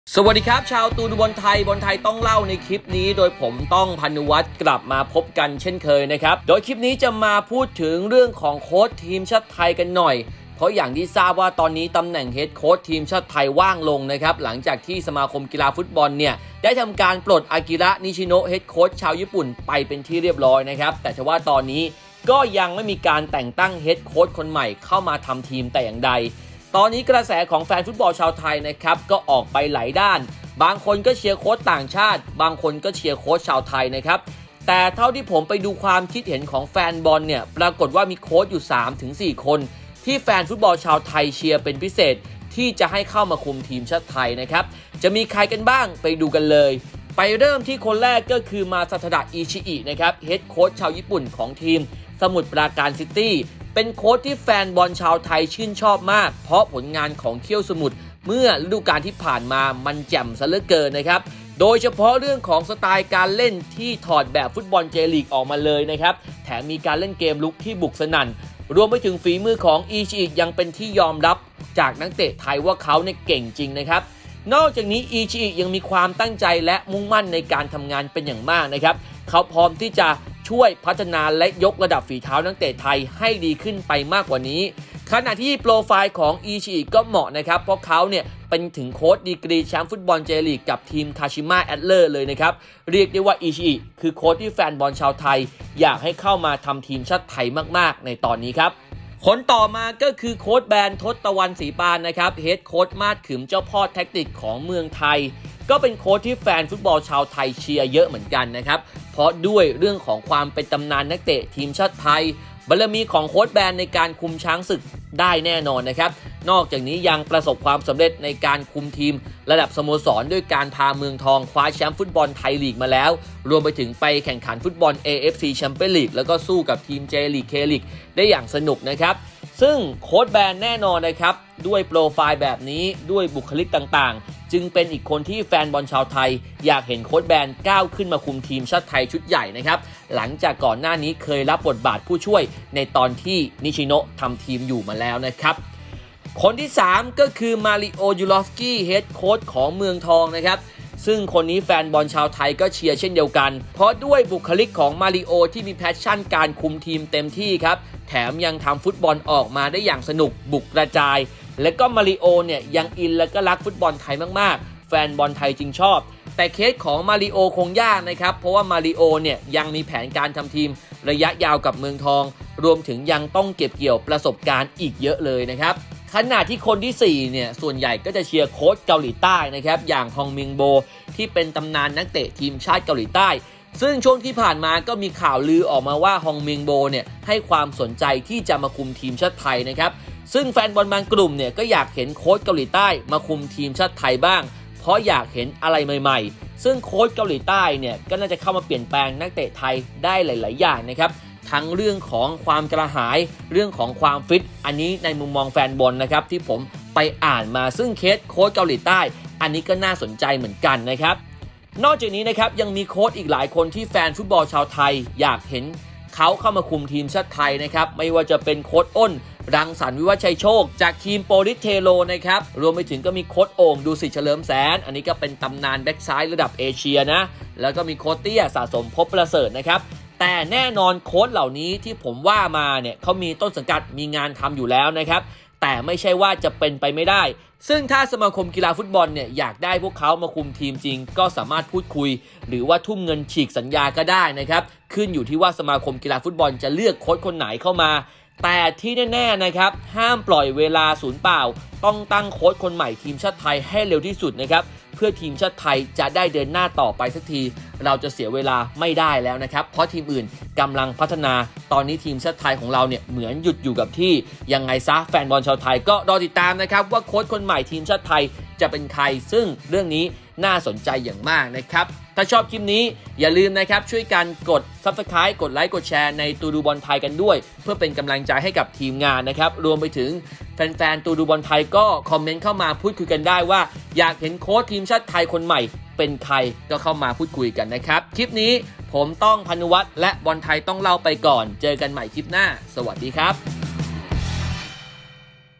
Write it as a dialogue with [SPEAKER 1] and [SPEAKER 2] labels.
[SPEAKER 1] สวัสดีครับชาวตูนบอลไทยต้องเล่าในคลิปนี้โดยผมต้องพานุวัฒน์กลับมาพบกันเช่นเคยนะครับโดยคลิปนี้จะมาพูดถึงเรื่องของโค้ชทีมชาติไทยกันหน่อยเพราะอย่างที่ทราบว่าตอนนี้ตำแหน่งเฮดโค้ชทีมชาติไทยว่างลงนะครับหลังจากที่สมาคมกีฬาฟุตบอลเนี่ยได้ทำการปลดอากิระนิชิโนะเฮดโค้ชชาวญี่ปุ่นไปเป็นที่เรียบร้อยนะครับแต่ว่าตอนนี้ก็ยังไม่มีการแต่งตั้งเฮดโค้ชคนใหม่เข้ามาทำทีมแต่อย่างใดตอนนี้กระแสของแฟนฟุตบอลชาวไทยนะครับก็ออกไปหลายด้านบางคนก็เชียร์โค้ชต่างชาติบางคนก็เชียร์โค้ชชาวไทยนะครับแต่เท่าที่ผมไปดูความคิดเห็นของแฟนบอลเนี่ยปรากฏว่ามีโค้ชอยู่ 3-4 คนที่แฟนฟุตบอลชาวไทยเชียร์เป็นพิเศษที่จะให้เข้ามาคุมทีมชาติไทยนะครับจะมีใครกันบ้างไปดูกันเลยไปเริ่มที่คนแรกก็คือมาซาทาดะอิชิอินะครับเฮดโค้ชชาวญี่ปุ่นของทีมสมุทรปราการซิตี้เป็นโค้ชที่แฟนบอลชาวไทยชื่นชอบมากเพราะผลงานของเขี้ยวสมุทรเมื่อฤดูกาลที่ผ่านมามันแจ่มซะเหลือเกินนะครับโดยเฉพาะเรื่องของสไตล์การเล่นที่ถอดแบบฟุตบอลเจลีกออกมาเลยนะครับแถมมีการเล่นเกมลุกที่บุกสนั่นรวมไปถึงฝีมือของอิชิอิยังเป็นที่ยอมรับจากนักเตะไทยว่าเขาเนี่ยเก่งจริงนะครับนอกจากนี้อิชิอิยังมีความตั้งใจและมุ่งมั่นในการทำงานเป็นอย่างมากนะครับเขาพร้อมที่จะช่วยพัฒนาและยกระดับฝีเท้านักเตะไทยให้ดีขึ้นไปมากกว่านี้ขณะที่โปรไฟล์ของอิชิอิก็เหมาะนะครับเพราะเขาเนี่ยเป็นถึงโค้ชดีกรีแชมป์ฟุตบอลเจลีกกับทีมคาชิมะแอดเลอร์เลยนะครับเรียกได้ว่าอิชิอิคือโค้ชที่แฟนบอลชาวไทยอยากให้เข้ามาทำทีมชาติไทยมากๆในตอนนี้ครับคนต่อมาก็คือโค้ชแบนทศตวรรณศรีปานนะครับเฮดโค้ชมาดขึมเจ้าพ่อแท็กติกของเมืองไทยก็เป็นโค้ชที่แฟนฟุตบอลชาวไทยเชียร์เยอะเหมือนกันนะครับเพราะด้วยเรื่องของความเป็นตำนานนักเตะทีมชาติไทยบารมีของโค้ชแบนในการคุมช้างศึกได้แน่นอนนะครับนอกจากนี้ยังประสบความสำเร็จในการคุมทีมระดับสโมสรด้วยการพาเมืองทองคว้าแชมป์ฟุตบอลไทยลีกมาแล้วรวมไปถึงไปแข่งขันฟุตบอล AFC แชมเปี้ยนลีกแล้วก็สู้กับทีม J ลีก K ลีกได้อย่างสนุกนะครับซึ่งโค้ชแบนแน่นอนนะครับด้วยโปรไฟล์แบบนี้ด้วยบุคลิกต่างๆจึงเป็นอีกคนที่แฟนบอลชาวไทยอยากเห็นโค้ชแบนก้าวขึ้นมาคุมทีมชาติไทยชุดใหญ่นะครับหลังจากก่อนหน้านี้เคยรับบทบาทผู้ช่วยในตอนที่นิชิโนะทำทีมอยู่มาแล้วนะครับคนที่3ก็คือมาริโอยูลอฟสกี้เฮดโค้ชของเมืองทองนะครับซึ่งคนนี้แฟนบอลชาวไทยก็เชียร์เช่นเดียวกันเพราะด้วยบุคลิกของมาริโอที่มีแพชชั่นการคุมทีมเต็มที่ครับแถมยังทำฟุตบอลออกมาได้อย่างสนุกบุกกระจายและก็มาริโอเนี่ยยังอินและก็รักฟุตบอลไทยมากๆแฟนบอลไทยจึงชอบแต่เคสของมาริโอคงยากนะครับเพราะว่ามาริโอเนี่ยยังมีแผนการทำทีมระยะยาวกับเมืองทองรวมถึงยังต้องเก็บเกี่ยวประสบการณ์อีกเยอะเลยนะครับขณะที่คนที่4เนี่ยส่วนใหญ่ก็จะเชียร์โค้ชเกาหลีใต้นะครับอย่างฮองมิงโบที่เป็นตำนานนักเตะทีมชาติเกาหลีใต้ซึ่งช่วงที่ผ่านมาก็มีข่าวลือออกมาว่าฮองมิงโบเนี่ยให้ความสนใจที่จะมาคุมทีมชาติไทยนะครับซึ่งแฟนบอลบางกลุ่มเนี่ยก็อยากเห็นโค้ชเกาหลีใต้มาคุมทีมชาติไทยบ้างเพราะอยากเห็นอะไรใหม่ๆซึ่งโค้ชเกาหลีใต้เนี่ยก็น่าจะเข้ามาเปลี่ยนแปลงนักเตะไทยได้หลายๆอย่างนะครับทั้งเรื่องของความกระหายเรื่องของความฟิตอันนี้ในมุมมองแฟนบอลนะครับที่ผมไปอ่านมาซึ่งเคสโค้ชเกาหลีใต้อันนี้ก็น่าสนใจเหมือนกันนะครับนอกจากนี้นะครับยังมีโค้ชอีกหลายคนที่แฟนฟุตบอลชาวไทยอยากเห็นเขาเข้ามาคุมทีมชาติไทยนะครับไม่ว่าจะเป็นโค้ชอ้นรังสรรค์วิวัฒน์ชัยโชคจากทีมโปลิสเทโลนะครับรวมไปถึงก็มีโค้ชโอ่งดูสิตเฉลิมแสนอันนี้ก็เป็นตำนานแบ็กซ้ายระดับเอเชียนะแล้วก็มีโค้ชเตี้ยสะสมภพประเสริฐนะครับแต่แน่นอนโค้ชเหล่านี้ที่ผมว่ามาเนี่ยเขามีต้นสังกัดมีงานทำอยู่แล้วนะครับแต่ไม่ใช่ว่าจะเป็นไปไม่ได้ซึ่งถ้าสมาคมกีฬาฟุตบอลเนี่ยอยากได้พวกเขามาคุมทีมจริงก็สามารถพูดคุยหรือว่าทุ่มเงินฉีกสัญญาก็ได้นะครับขึ้นอยู่ที่ว่าสมาคมกีฬาฟุตบอลจะเลือกโค้ชคนไหนเข้ามาแต่ที่แน่ๆนะครับห้ามปล่อยเวลาสูญเปล่าต้องตั้งโค้ชคนใหม่ทีมชาติไทยให้เร็วที่สุดนะครับเพื่อทีมชาติไทยจะได้เดินหน้าต่อไปสักทีเราจะเสียเวลาไม่ได้แล้วนะครับเพราะทีมอื่นกำลังพัฒนาตอนนี้ทีมชาติไทยของเราเนี่ยเหมือนหยุดอยู่กับที่ยังไงซะแฟนบอลชาวไทยก็รอติดตามนะครับว่าโค้ชคนใหม่ทีมชาติไทยจะเป็นใครซึ่งเรื่องนี้น่าสนใจอย่างมากนะครับถ้าชอบคลิปนี้อย่าลืมนะครับช่วยกันกด Subscribe กดไลค์กดแชร์ในตูดูบอลไทยกันด้วยเพื่อเป็นกำลังใจให้กับทีมงานนะครับรวมไปถึงแฟนๆตูดูบอลไทยก็คอมเมนต์เข้ามาพูดคุยกันได้ว่าอยากเห็นโค้ชทีมชาติไทยคนใหม่เป็นใครก็เข้ามาพูดคุยกันนะครับคลิปนี้ผมต้องพานุวัฒน์และบอลไทยต้องเล่าไปก่อนเจอกันใหม่คลิปหน้าสวัสดีครับ